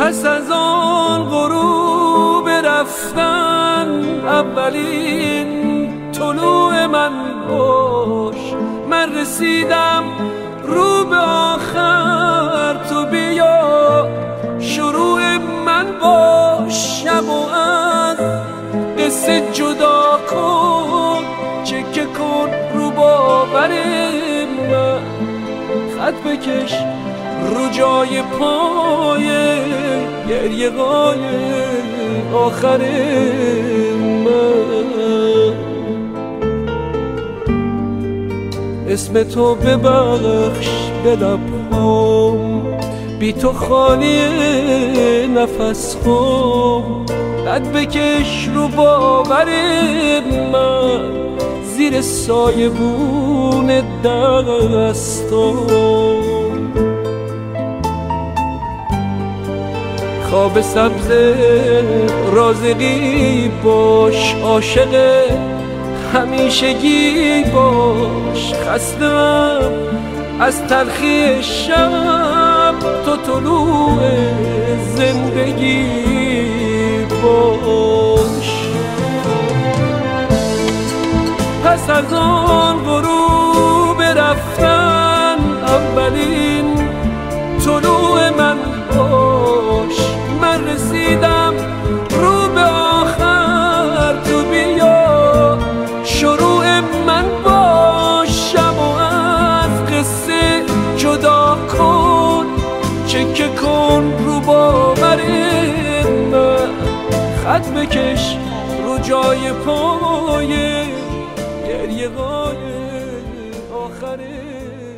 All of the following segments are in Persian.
پس از آن غروب رفتن اولین طلوع من باش. من رسیدم رو به آخر، تو بیا شروع من باش. شب و از قصه جدا کن، چکه کن رو باور من، خط بکش رو جای پای گریه های آخر من. اسم تو ببخش به لبهام، بی تو خالی نفس خام. قد بکش رو باور من، زیر سایه بون دستام. خواب سبز رازقی باش، عاشق همیشگی باش. خستم از تلخی شب، تو طلوع زندگی باش. پس از آن غروب رفتن اولین طلوع من باش. من رسیدم رو به آخر، تو بیا شروع من باش. شب و از قصه جدا کن، چکه کن رو باور من، خط بکش رو جای پای گریه های آخر من.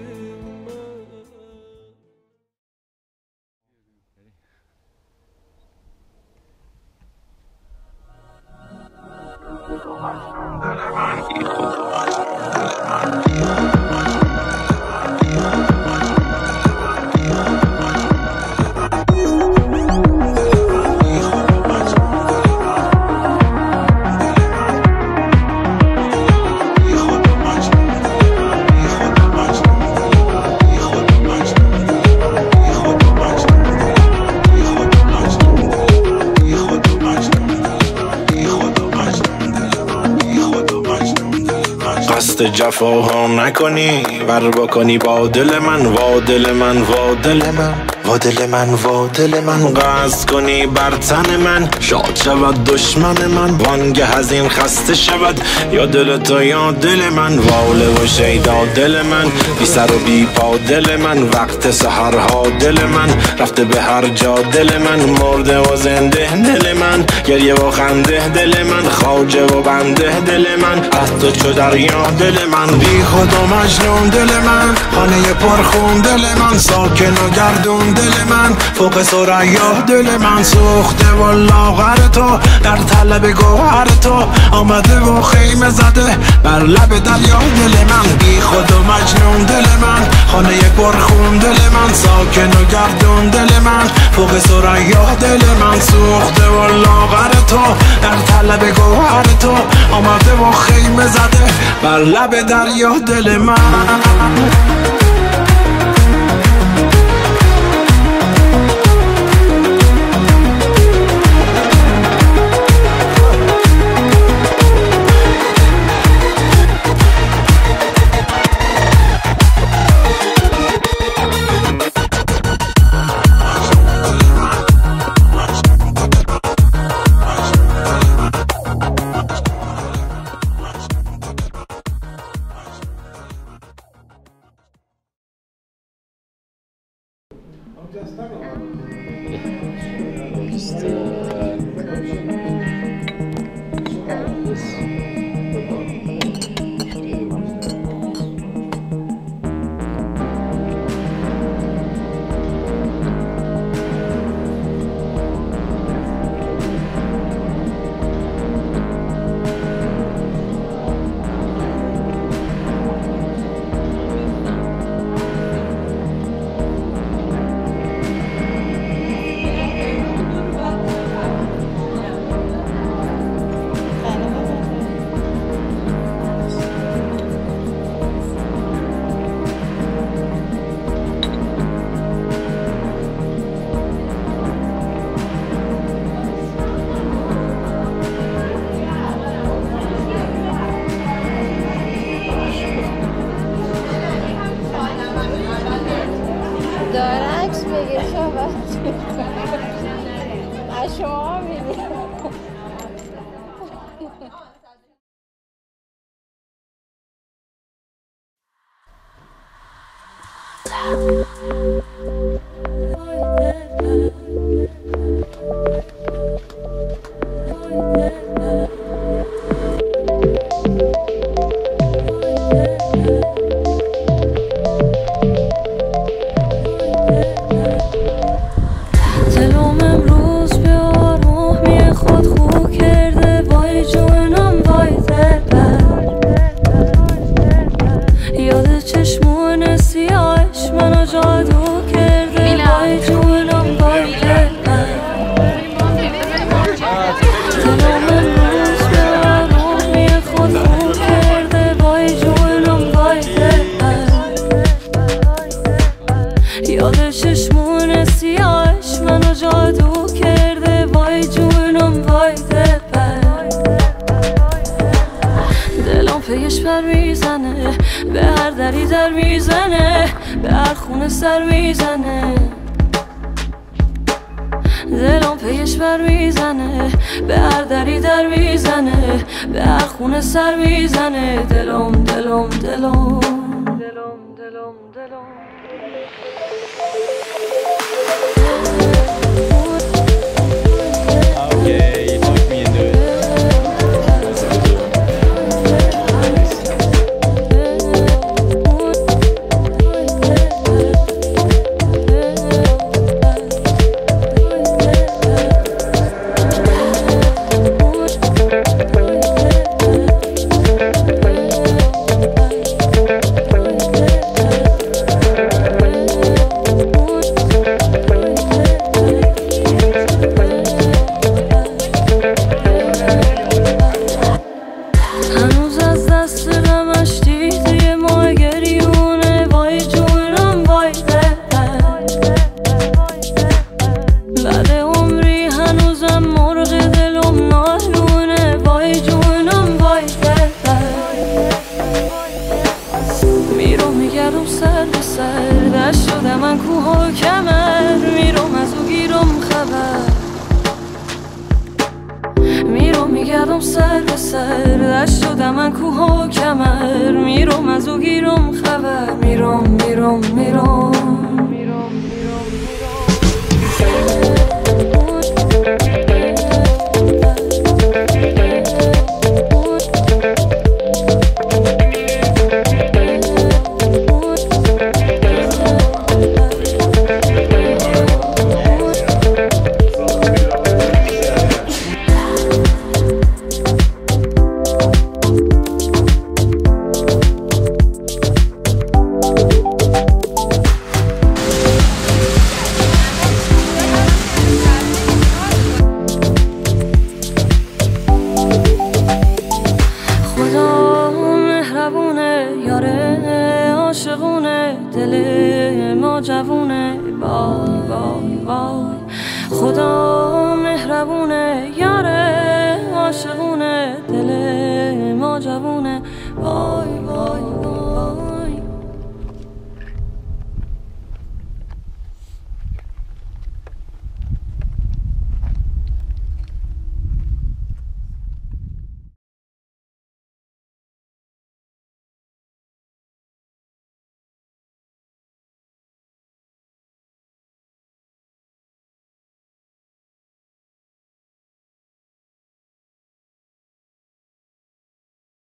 جفاها نکنی، ور بکنی با دل من، وا دل من، وا دل من، وا دل من، وا دل من. قصد کنی بر تن من، شاد شود دشمن من. وانگه از این خسته شود یا دل تو یا دل من. واله و شیدا دل من، بی سر و بی پا دل من. وقت سحرها دل من، رفته به هر جا دل من. مرده و زنده دل من، گریه و خنده دل من. خواجه و بنده دل من، از تو چو دریا دل من. بی خود و مجنون دل من، خانه پرخون دل من. ساکن و گردون دل من، فوق ثریا دل من. سوخته و لاغر تو، در طلب گوهر تو. آمده و خیمه زده بر لب دریا دل من. بی خود و مجنون دل من، خانه پرخون دل من. ساکن و گردون دل من، فوق ثریا دل من. سوخته و لاغر تو، در طلب گوهر تو. آمده و خیمه زده بر لب دریا دل من. داره عکس بگیر شما از شما میگیر دلم پیش بر میزنه به هر دری در میزنه به هر خونه سر میزنه دلم دلم دلم دلم دلم دلم میگردم سر به سر دشت شدم من کوه و کمر میرم از او گیرم خبر میرم میرم میرم جوونه وای وای وای خدا مهربونه یاره عاشقونه